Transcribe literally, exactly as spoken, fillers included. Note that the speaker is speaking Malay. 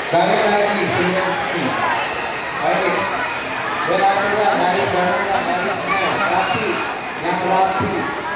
Balik lagi sebelum ini. Baik. Berapa naik barang naik rapi, yang rapi.